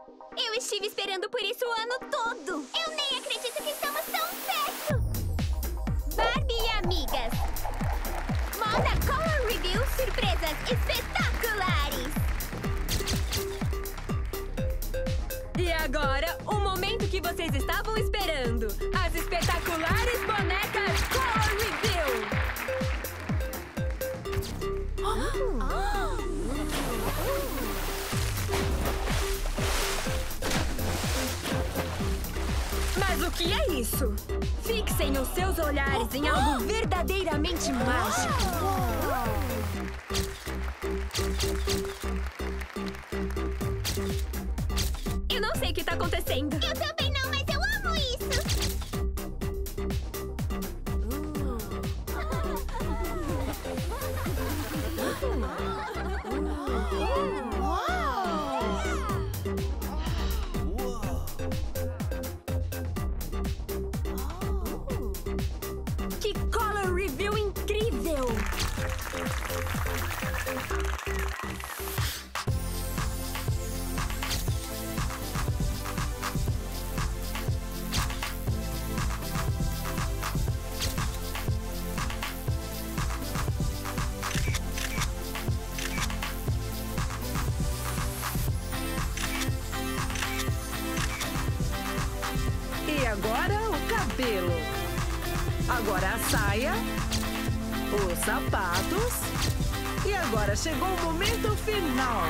Eu estive esperando por isso o ano todo! Eu nem acredito que estamos tão perto! Barbie e amigas! Moda Color Review surpresas espetaculares! E agora, o momento que vocês estavam esperando! As espetaculares bonecas Color Review! Mas o que é isso? Fixem os seus olhares em algo verdadeiramente mágico! Eu não sei o que está acontecendo! Eu também não, mas eu amo isso! Que Color Review incrível! E agora o cabelo. Agora a saia. Os sapatos. E agora chegou o momento final.